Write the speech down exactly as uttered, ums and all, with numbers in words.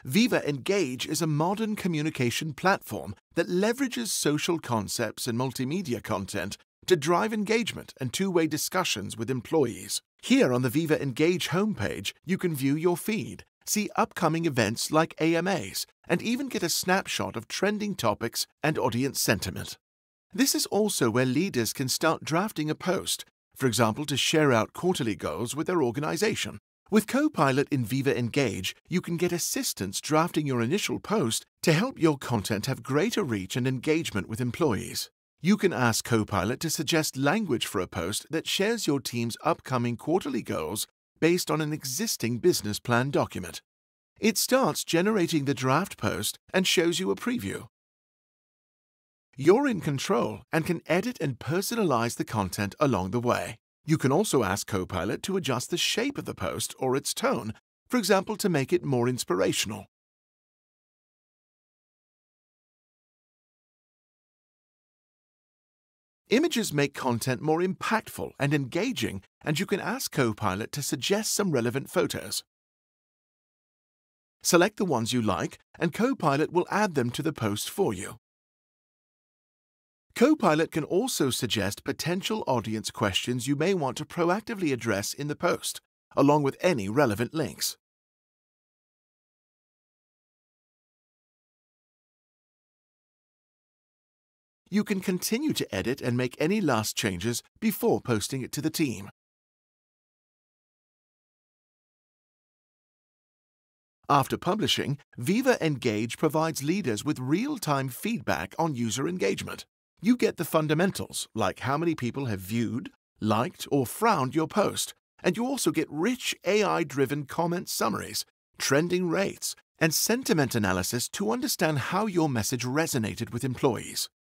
Viva Engage is a modern communication platform that leverages social concepts and multimedia content to drive engagement and two-way discussions with employees. Here on the Viva Engage homepage, you can view your feed, see upcoming events like A M As, and even get a snapshot of trending topics and audience sentiment. This is also where leaders can start drafting a post, for example, to share out quarterly goals with their organization. With Copilot in Viva Engage, you can get assistance drafting your initial post to help your content have greater reach and engagement with employees. You can ask Copilot to suggest language for a post that shares your team's upcoming quarterly goals based on an existing business plan document. It starts generating the draft post and shows you a preview. You're in control and can edit and personalize the content along the way. You can also ask Copilot to adjust the shape of the post or its tone, for example, to make it more inspirational. Images make content more impactful and engaging, and you can ask Copilot to suggest some relevant photos. Select the ones you like, and Copilot will add them to the post for you. Copilot can also suggest potential audience questions you may want to proactively address in the post, along with any relevant links. You can continue to edit and make any last changes before posting it to the team. After publishing, Viva Engage provides leaders with real-time feedback on user engagement. You get the fundamentals, like how many people have viewed, liked, or frowned your post, and you also get rich A I-driven comment summaries, trending rates, and sentiment analysis to understand how your message resonated with employees.